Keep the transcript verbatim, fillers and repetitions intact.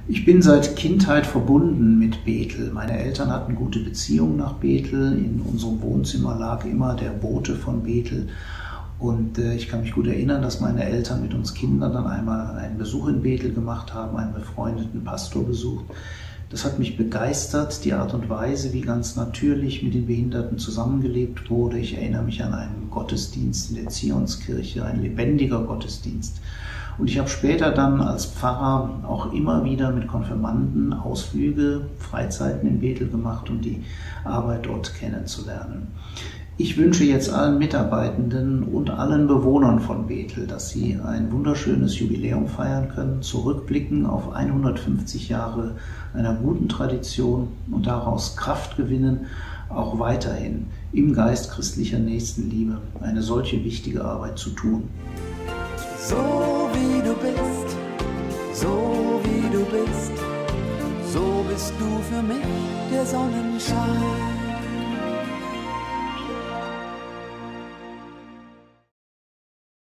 Ich bin seit Kindheit verbunden mit Bethel. Meine Eltern hatten gute Beziehungen nach Bethel. In unserem Wohnzimmer lag immer der Bote von Bethel. Und äh, ich kann mich gut erinnern, dass meine Eltern mit uns Kindern dann einmal einen Besuch in Bethel gemacht haben, einen befreundeten Pastor besucht. Das hat mich begeistert, die Art und Weise, wie ganz natürlich mit den Behinderten zusammengelebt wurde. Ich erinnere mich an einen Gottesdienst in der Zionskirche, ein lebendiger Gottesdienst. Und ich habe später dann als Pfarrer auch immer wieder mit Konfirmanden Ausflüge, Freizeiten in Bethel gemacht, um die Arbeit dort kennenzulernen. Ich wünsche jetzt allen Mitarbeitenden und allen Bewohnern von Bethel, dass sie ein wunderschönes Jubiläum feiern können, zurückblicken auf hundertfünfzig Jahre einer guten Tradition und daraus Kraft gewinnen, auch weiterhin im Geist christlicher Nächstenliebe eine solche wichtige Arbeit zu tun. So wie du bist, so wie du bist, so bist du für mich der Sonnenschein.